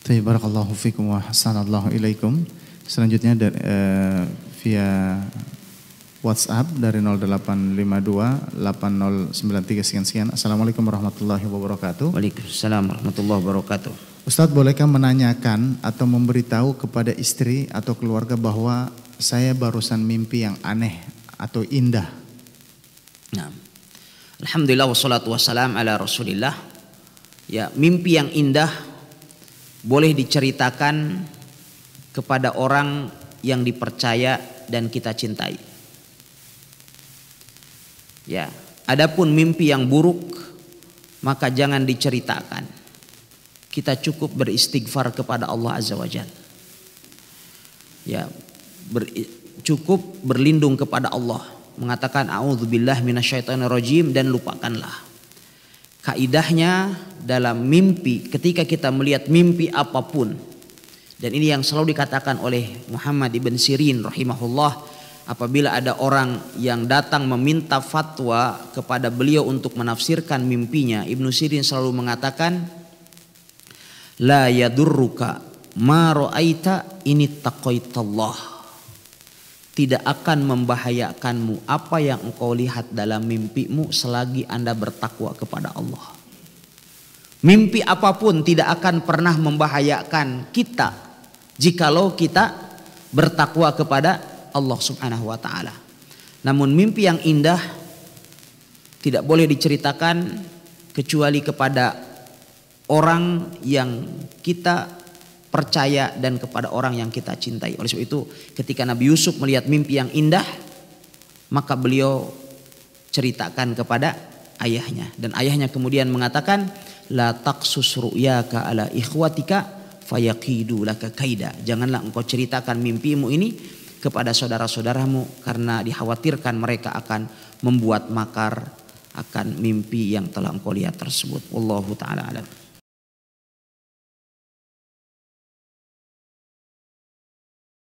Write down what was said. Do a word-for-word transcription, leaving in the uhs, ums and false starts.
Baik, barakallahu fikum wa hasanallahu ilaikum. Selanjutnya dari, uh, via WhatsApp dari nol delapan lima dua delapan nol sembilan tiga sekian sekian. Assalamualaikum warahmatullahi wabarakatuh. Waalaikumsalam warahmatullahi wabarakatuh. Ustadz, bolehkah menanyakan atau memberitahu kepada istri atau keluarga bahwa saya barusan mimpi yang aneh atau indah? Nah, alhamdulillah wassalatu wassalam ala rasulillah. Ya, mimpi yang indah boleh diceritakan kepada orang yang dipercaya dan kita cintai. Ya, adapun mimpi yang buruk maka jangan diceritakan. Kita cukup beristighfar kepada Allah Azza wa Jalla. Ya, ber, cukup berlindung kepada Allah, mengatakan a'udzubillah minasyaitonirrajim dan lupakanlah. Kaidahnya dalam mimpi, ketika kita melihat mimpi apapun, dan ini yang selalu dikatakan oleh Muhammad ibn Sirin rahimahullah, apabila ada orang yang datang meminta fatwa kepada beliau untuk menafsirkan mimpinya, Ibnu Sirin selalu mengatakan, la yadurruka ma ra'aita ini taqaitallah. Tidak akan membahayakanmu apa yang engkau lihat dalam mimpimu selagi Anda bertakwa kepada Allah. Mimpi apapun tidak akan pernah membahayakan kita jikalau kita bertakwa kepada Allah Subhanahu wa taala. Namun mimpi yang indah tidak boleh diceritakan kecuali kepada orang yang kita percaya dan kepada orang yang kita cintai. Oleh sebab itu ketika Nabi Yusuf melihat mimpi yang indah, maka beliau ceritakan kepada ayahnya, dan ayahnya kemudian mengatakan, la taqsus ru'yaka ala ikhwatika fayaqidu laka kaida. Janganlah engkau ceritakan mimpimu ini kepada saudara-saudaramu karena dikhawatirkan mereka akan membuat makar akan mimpi yang telah engkau lihat tersebut. Wallahu taala alam.